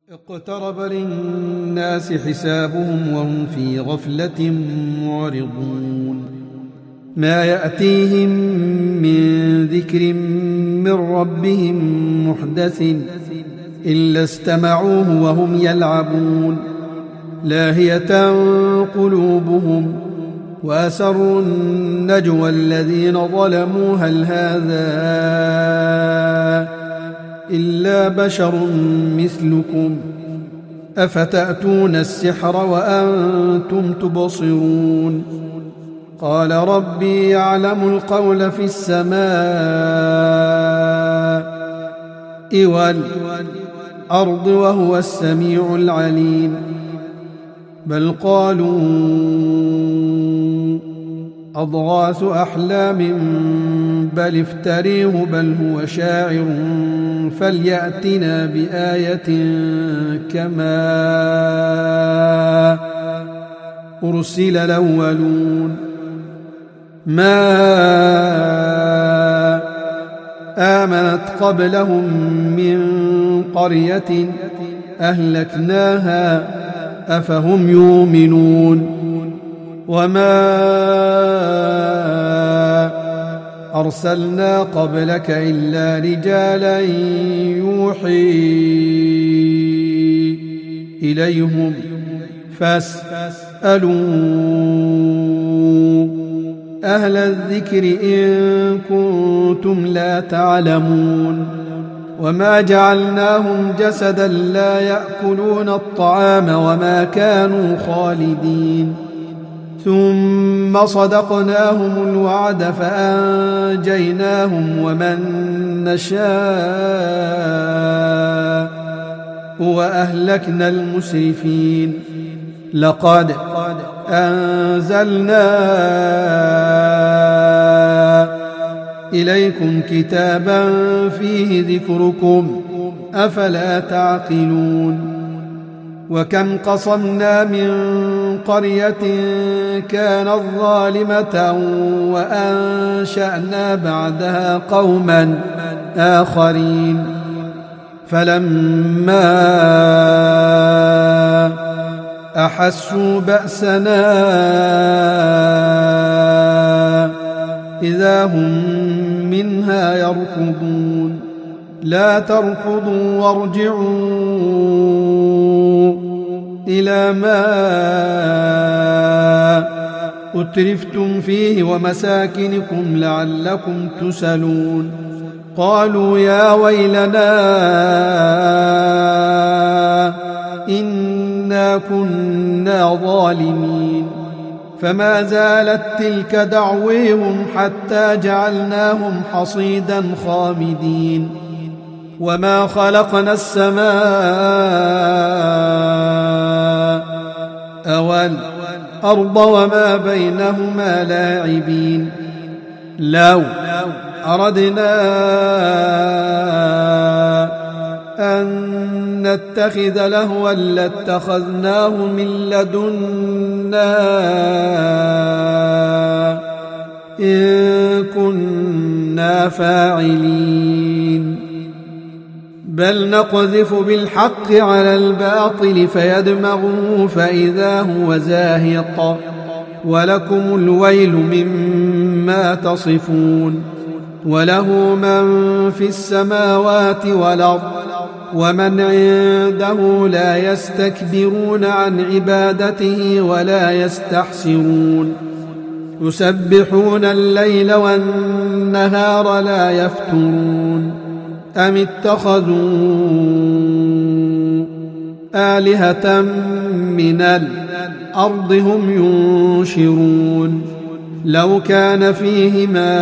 اقترب للناس حسابهم وهم في غفلة معرضون ما يأتيهم من ذكر من ربهم محدث إلا استمعوه وهم يلعبون لاهية قلوبهم وأسروا النجوى الذين ظلموا هل هذا إلا بشر مثلكم أفتأتون السحر وأنتم تبصرون قال ربي يعلم القول في السماء والأرض وهو السميع العليم بل قالوا أضغاث أحلام بل افتريه بل هو شاعر فليأتنا بآية كما أرسل الأولون ما آمنت قبلهم من قرية أهلكناها أفهم يؤمنون وما أرسلنا قبلك إلا رجالا يوحي إليهم فاسألوا أهل الذكر إن كنتم لا تعلمون وما جعلناهم جسدا لا يأكلون الطعام وما كانوا خالدين ثم صدقناهم الوعد فأنجيناهم ومن نشاء وأهلكنا المسرفين لقد أنزلنا إليكم كتابا فيه ذكركم أفلا تعقلون وكم قصمنا من قرية كانت ظالمة وأنشأنا بعدها قوما آخرين فلما أحسوا بأسنا إذا هم منها يركضون لا تركضوا وارجعوا إلى ما أترفتم فيه ومساكنكم لعلكم تسألون قالوا يا ويلنا إنا كنا ظالمين فما زالت تلك دعويهم حتى جعلناهم حصيدا خامدين وما خلقنا السماء والأرض وما بينهما لاعبين لو أردنا أن نتخذ لهوا لاتخذناه من لدنا إن كنا فاعلين بل نقذف بالحق على الباطل فيدمغه فإذا هو زاهق ولكم الويل مما تصفون وله من في السماوات والأرض ومن عنده لا يستكبرون عن عبادته ولا يستحسرون يسبحون الليل والنهار لا يفترون أم اتخذوا آلهة من الأرض هم ينشرون لو كان فيهما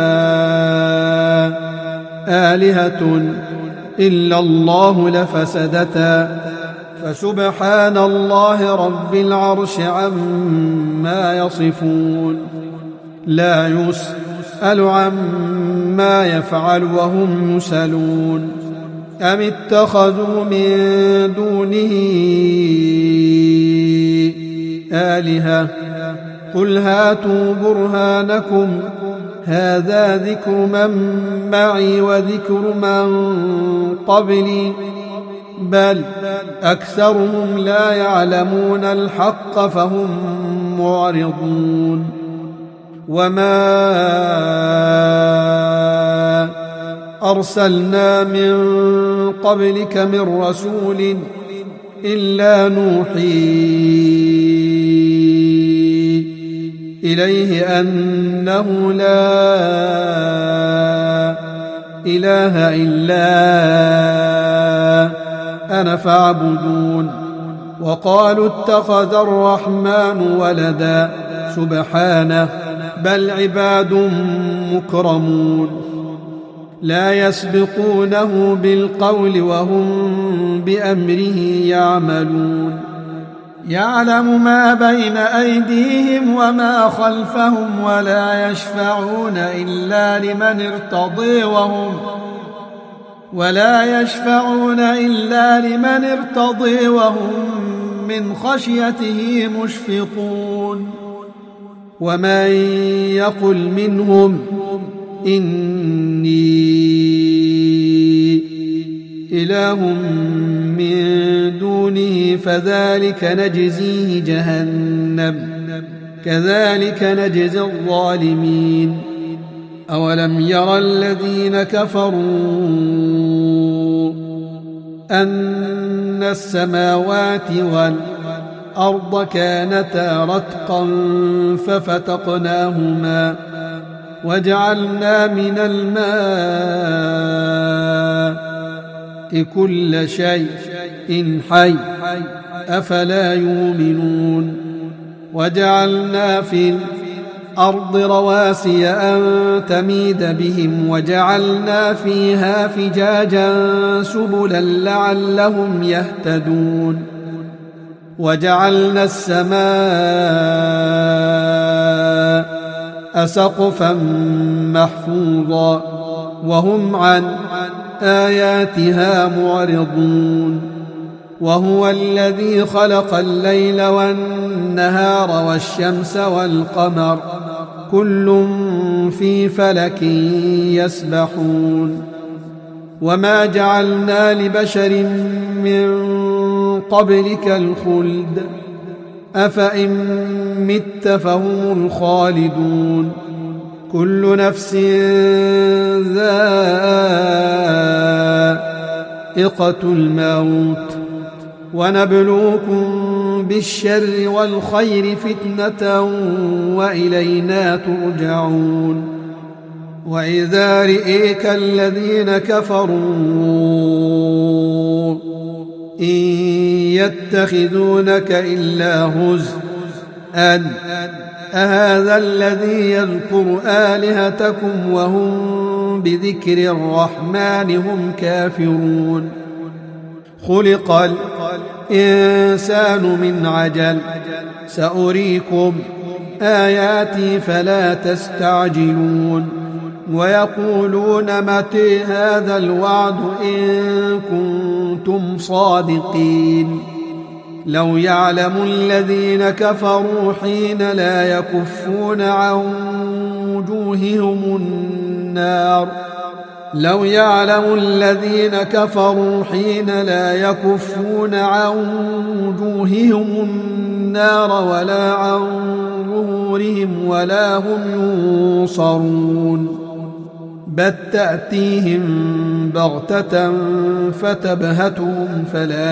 آلهة إلا الله لفسدتا فسبحان الله رب العرش عما يصفون لا يسأل عما يفعل وهم يسألون أم اتخذوا من دونه آلهة قل هاتوا برهانكم هذا ذكر من معي وذكر من قبلي بل أكثرهم لا يعلمون الحق فهم معرضون وما أرسلنا من قبلك من رسول إلا نوحي إليه أنه لا إله إلا أنا فاعبدون وقالوا اتخذ الرحمن ولدا سبحانه بل عباد مكرمون لا يسبقونه بالقول وهم بأمره يعملون يعلم ما بين أيديهم وما خلفهم ولا يشفعون إلا لمن ارتضي وهم من خشيته مشفقون ومن يقل منهم إني إله من دونه فذلك نجزيه جهنم كذلك نجزي الظالمين أولم يرى الذين كفروا أن السماوات والأرض كانتا رتقا ففتقناهما وجعلنا من الماء كل شيء حي أفلا يؤمنون وجعلنا في الأرض رواسي أن تميد بهم وجعلنا فيها فجاجا سبلا لعلهم يهتدون وجعلنا السماء سقفا محفوظا وهم عن آياتها معرضون وهو الذي خلق الليل والنهار والشمس والقمر كل في فلك يسبحون وما جعلنا لبشر من قبلك الخلد أفإن مت فهم الخالدون كل نفس ذائقة الموت ونبلوكم بالشر والخير فتنة وإلينا ترجعون وإذا رئيك الذين كفروا إن يتخذونك إلا هزءا أهذا الذي يذكر آلهتكم وهم بذكر الرحمن هم كافرون خلق الإنسان من عجل سأريكم آياتي فلا تستعجلون ويقولون متى هذا الوعد إن كنتم صادقين لو يعلم الذين كفروا حين لا يكفون عن وجوههم النار لو يعلم الذين كفروا حين لا يكفون عن وجوههم النار ولا عن ظهورهم ولا هم ينصرون بل تأتيهم بغتة فتبهتهم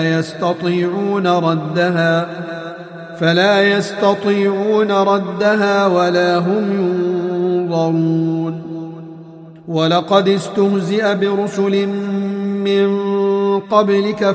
فلا يستطيعون ردها ولا هم ينظرون ولقد استهزئ برسل من قبلك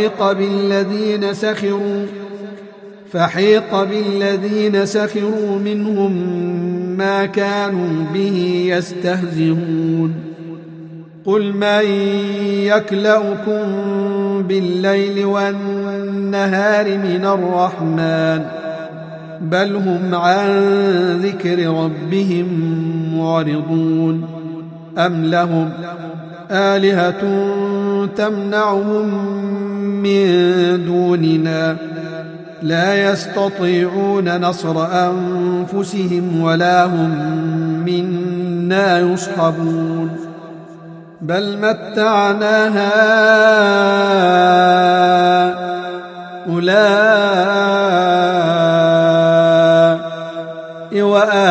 فحيق بالذين سخروا منهم ما كانوا به يستهزئون قل من يكلؤكم بالليل والنهار من الرحمن بل هم عن ذكر ربهم معرضون أم لهم آلهة تمنعهم من دوننا لا يستطيعون نصر أنفسهم ولا هم منا يصحبون بل متعنا هؤلاء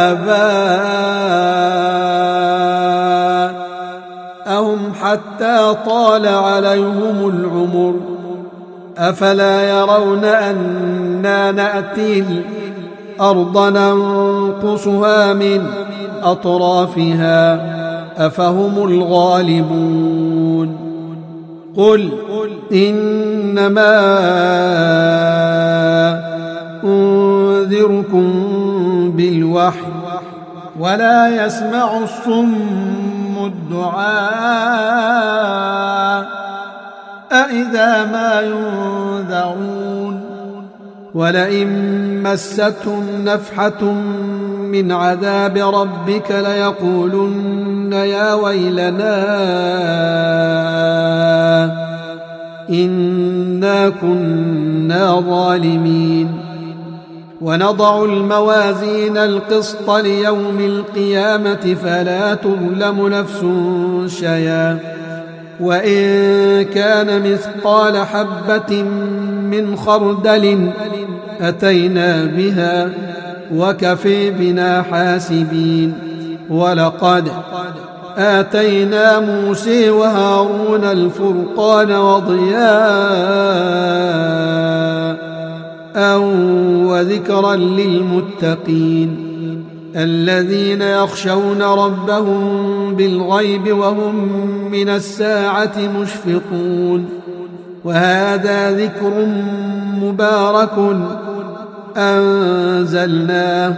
وآباءهم حتى طال عليهم العمر أفلا يرون أنا نأتي الأرض ننقصها من أطرافها أفهم الغالبون قل إنما أنذركم بالوحي ولا يسمع الصم الدعاء أإذا ما ينذرون ولئن مستهم نفحة من عذاب ربك ليقولن يا ويلنا إنا كنا ظالمين ونضع الموازين القسط ليوم القيامة فلا تظلم نفس شيئا وإن كان مثقال حبة من خردل أتينا بها وكفي بنا حاسبين ولقد آتينا موسى وهارون الفرقان وضياء وذكرا للمتقين الذين يخشون ربهم بالغيب وهم من الساعة مشفقون وهذا ذكر مبارك أنزلناه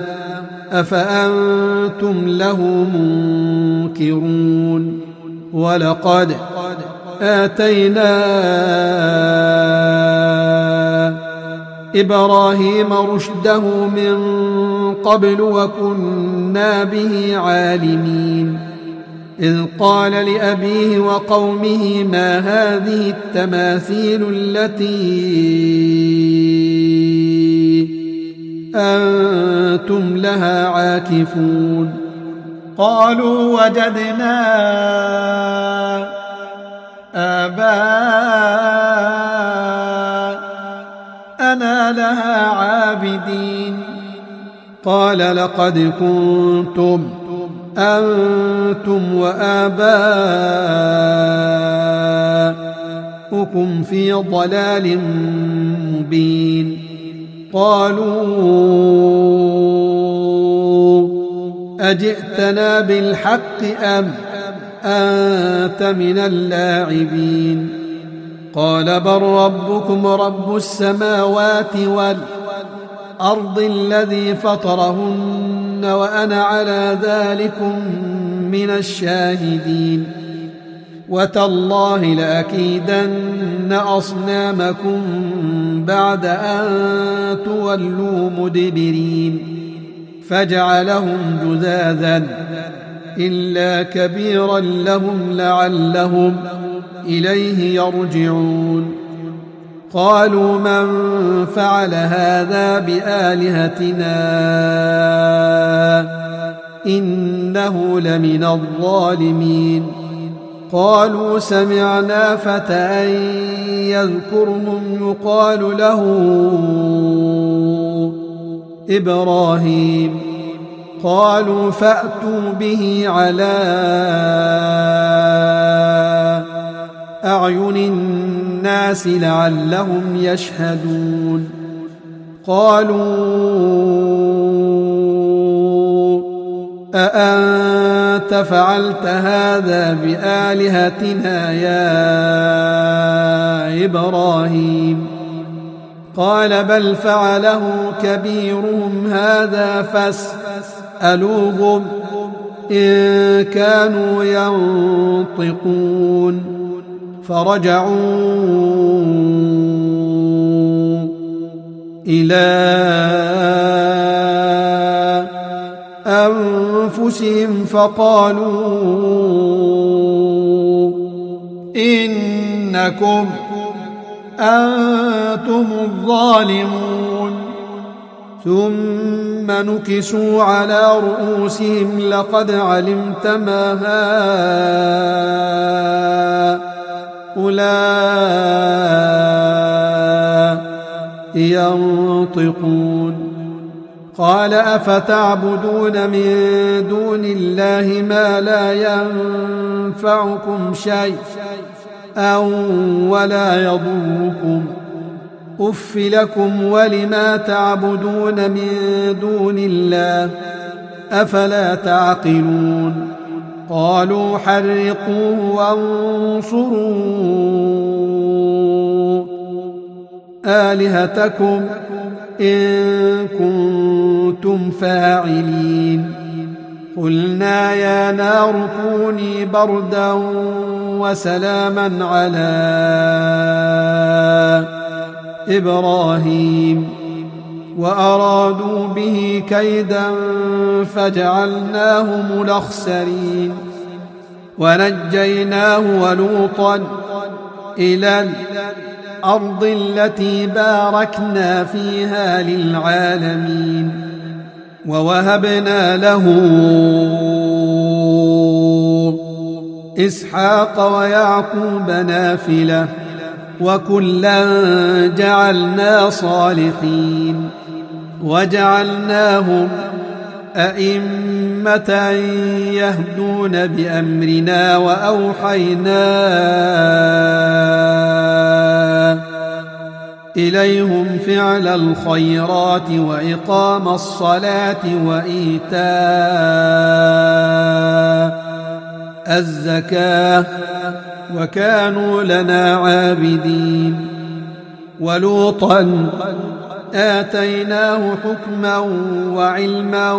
أفأنتم له منكرون ولقد آتينا إبراهيم رشده من قبل وكنا به عالمين إذ قال لأبيه وقومه ما هذه التماثيل التي أنتم لها عاكفون قالوا وجدنا آباءنا لها عابدين قال لقد كنتم أنتم وآباؤكم في ضلال مبين قالوا أجئتنا بالحق أم أنت من اللاعبين قال بل ربكم رب السماوات والأرض الذي فطرهن وأنا على ذلكم من الشاهدين وتالله لأكيدن أصنامكم بعد أن تولوا مدبرين فجعلهم جذاذا إلا كبيرا لهم لعلهم إليه يرجعون قالوا من فعل هذا بآلهتنا إنه لمن الظالمين قالوا سمعنا فتى يذكرهم يقال له إبراهيم قالوا فأتوا به على أعين الناس لعلهم يشهدون قالوا أأنت فعلت هذا بآلهتنا يا إبراهيم قال بل فعله كبيرهم هذا فاسألوهم إن كانوا ينطقون فرجعوا إلى أنفسهم فقالوا إنكم أنتم الظالمون ثم نكسوا على رؤوسهم لقد علمت ما هؤلاء ينطقون قال أفتعبدون من دون الله ما لا ينفعكم شيئا ولا يضركم أف لكم ولما تعبدون من دون الله أفلا تعقلون قالوا حرقوه وانصروا آلهتكم إن كنتم فاعلين قلنا يا نار كوني بردا وسلاما على إبراهيم وأرادوا به كيدا فجعلناهم الأخسرين ونجيناه ولوطا إلى الأرض التي باركنا فيها للعالمين ووهبنا له إسحاق ويعقوب نافلة وكلا جعلنا صالحين وجعلناهم أئمة يهدون بأمرنا وأوحينا إليهم فعل الخيرات وإقام الصلاة وإيتاء الزكاة وكانوا لنا عابدين ولوطا آتيناه حكما وعلما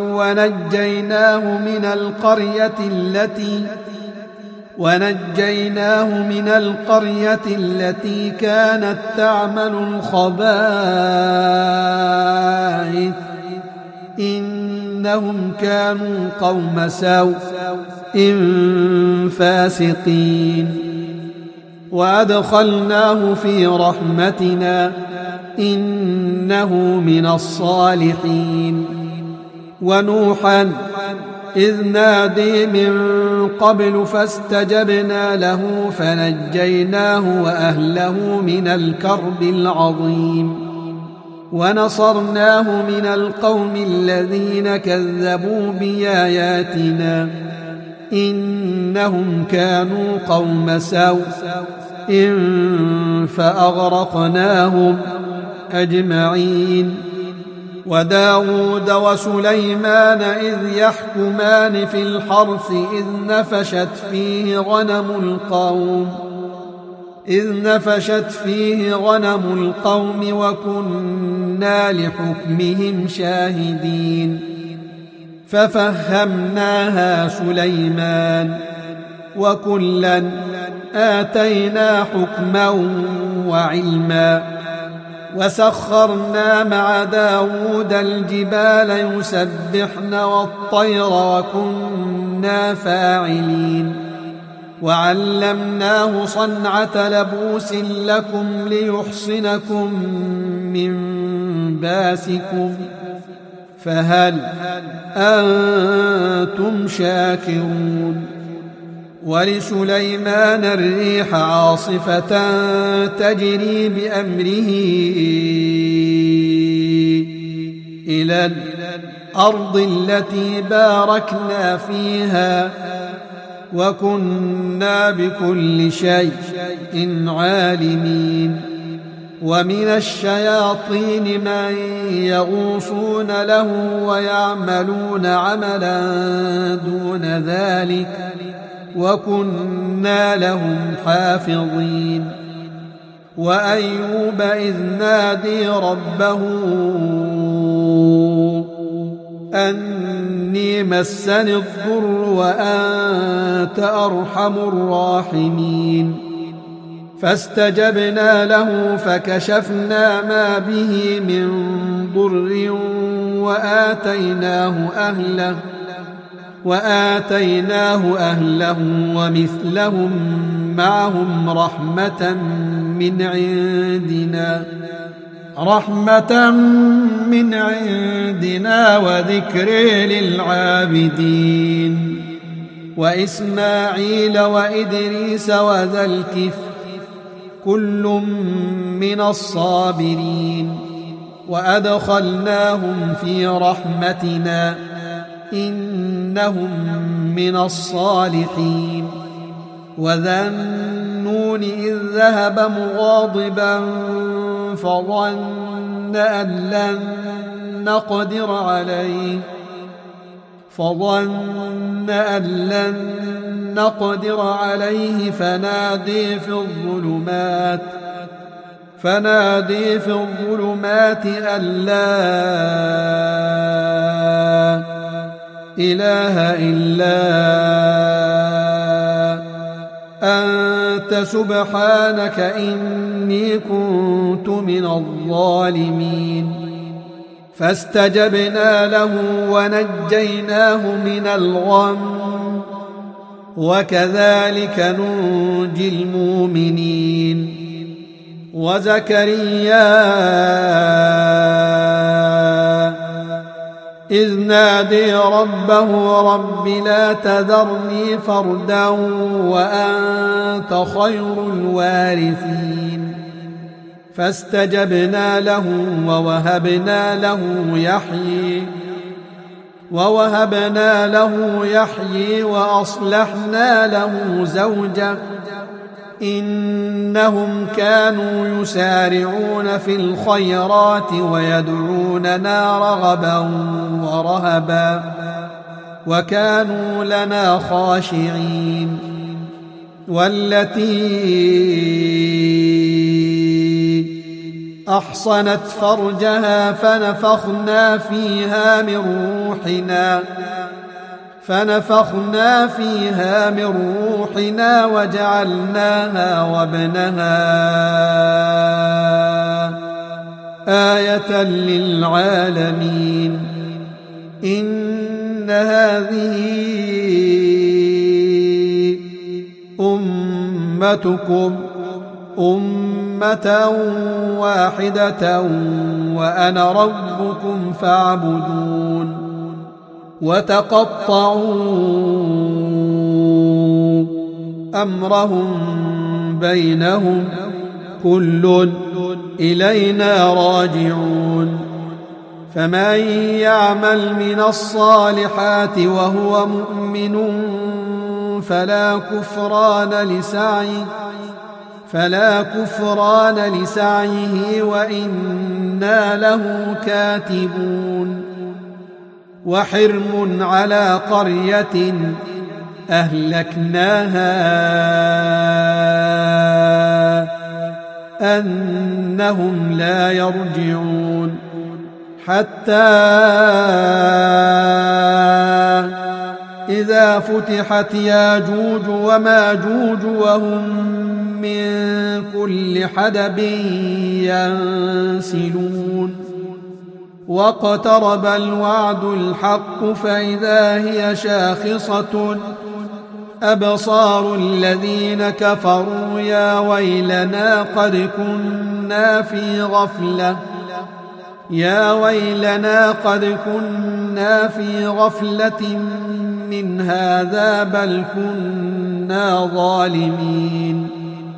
ونجيناه من القرية التي كانت تعمل الخبائث إنهم كانوا قوم سوء فاسقين وأدخلناه في رحمتنا إنه من الصالحين ونوحا إذ نادي من قبل فاستجبنا له فنجيناه وأهله من الكرب العظيم ونصرناه من القوم الذين كذبوا بآياتنا إنهم كانوا قوم سوء فأغرقناهم أجمعين وداود وسليمان إذ يحكمان في الحرث إذ نفشت فيه غنم القوم وكنا لحكمهم شاهدين ففهمناها سليمان وكلا آتينا حكما وعلما وسخرنا مع داود الجبال يسبحن والطير وكنا فاعلين وعلمناه صنعة لبوس لكم ليحصنكم من باسكم فهل أنتم شاكرون ولسليمان الريح عاصفة تجري بأمره إلى الأرض التي باركنا فيها وكنا بكل شيء عالمين ومن الشياطين من يغوصون له ويعملون عملا دون ذلك وكنا لهم حافظين وأيوب إذ نادي ربه أني مسني الضر وأنت أرحم الراحمين فاستجبنا له فكشفنا ما به من ضر وآتيناه أهله ومثلهم معهم رحمة من عندنا رحمة من عندنا وذكر للعابدين وإسماعيل وإدريس وذا الكفل كل من الصابرين وأدخلناهم في رحمتنا إنهم من الصالحين وذا النون إذ ذهب مغاضبا فظن أن لن نقدر عليه فنادي في الظلمات أن لا إله إلا أنت سبحانك إني كنت من الظالمين فاستجبنا له ونجيناه من الغم وكذلك ننجي المؤمنين وزكريا إذ نادي ربه رب لا تذرني فردا وأنت خير الوارثين فاستجبنا له ووهبنا له يحيي وأصلحنا له زوجه إنهم كانوا يسارعون في الخيرات ويدعوننا رغبا ورهبا وكانوا لنا خاشعين والتي أحصنت فرجها فنفخنا فيها من روحنا وجعلناها وابنها آية للعالمين إن هذه أمتكم أمة واحدة وأنا ربكم فاعبدون وتقطعوا أمرهم بينهم كل إلينا راجعون فمن يعمل من الصالحات وهو مؤمن فلا كفران لسعيه وإنا له كاتبون وحرم على قرية أهلكناها أنهم لا يرجعون حتى إذا فتحت ياجوج وماجوج وهم من كل حدب ينسلون واقترب الوعد الحق فإذا هي شاخصة أبصار الذين كفروا يا ويلنا قد كنا في غفلة من هذا بل كنا ظالمين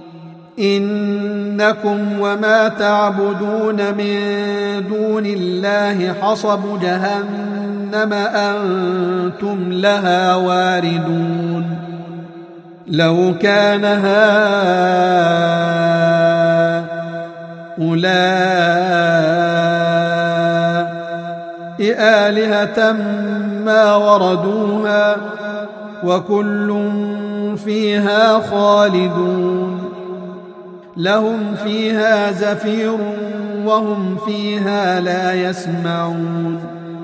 إنكم وما تعبدون من دون الله حصب جهنم أنتم لها واردون لو كان هؤلاء آلهة ما وردوها وكل فيها خالدون لهم فيها زفير وهم فيها لا يسمعون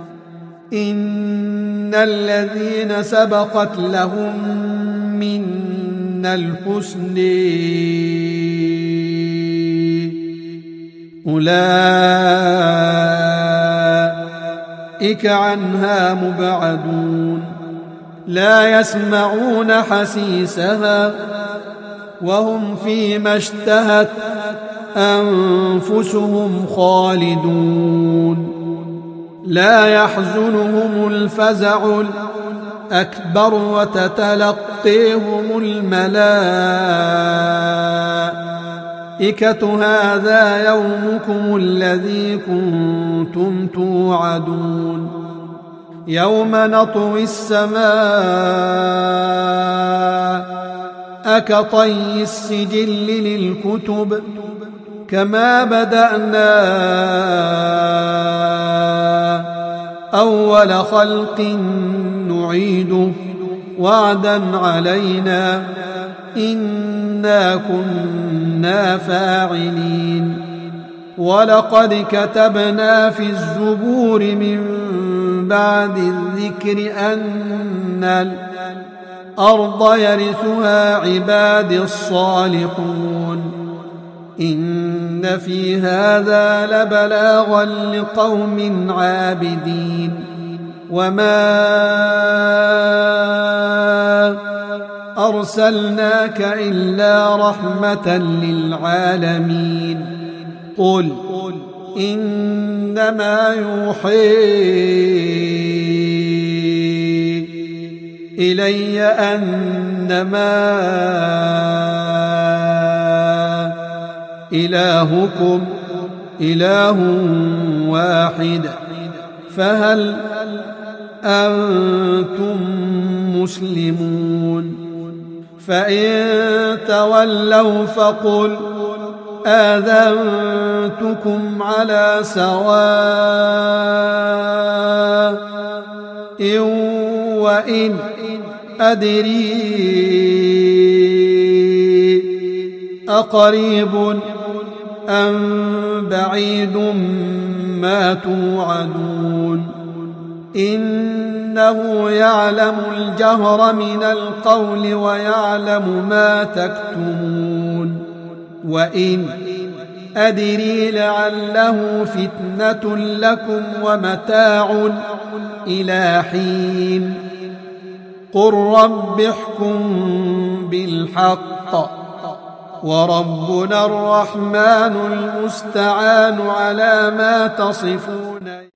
إن الذين سبقت لهم منا الحسن أولئك عنها مبعدون لا يسمعون حسيسها وهم فيما اشتهت أنفسهم خالدون لا يحزنهم الفزع الأكبر وتتلقيهم الملائكة هذا يومكم الذي كنتم توعدون يوم نطوي السماء كطي السجل للكتب كما بدأنا أول خلق نعيده وعدا علينا إنا كنا فاعلين ولقد كتبنا في الزبور من بعد الذكر أن الأرض يرثها عبادي الصالحون إن في هذا لبلاغا لقوم عابدين وما أرسلناك إلا رحمة للعالمين قل إنما يوحي إلي أنما إلهكم إله واحد فهل أنتم مسلمون فإن تولوا فقل آذنتكم على سواء وإن أدري أقريب أم بعيد ما توعدون إنه يعلم الجهر من القول ويعلم ما تكتمون وإن أدري لعله فتنة لكم ومتاع إلى حين قل رب احكم بالحق وربنا الرحمن المستعان على ما تصفون